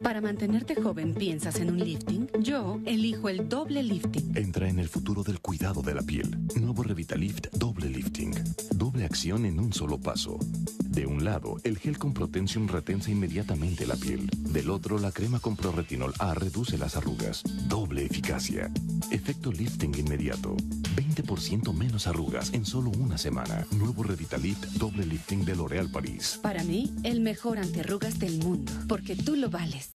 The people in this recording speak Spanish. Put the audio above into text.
Para mantenerte joven, ¿piensas en un lifting? Yo elijo el doble lifting. Entra en el futuro del cuidado de la piel. Nuevo Revitalift Doble Lifting. Doble acción en un solo paso. De un lado, el gel con Protensium retensa inmediatamente la piel. Del otro, la crema con Proretinol A reduce las arrugas. Doble eficacia. Efecto lifting inmediato. 20% menos arrugas en solo una semana. Nuevo Revitalift Doble Lifting de L'Oréal Paris. Para mí, el mejor antiarrugas del mundo. Porque tú lo vales.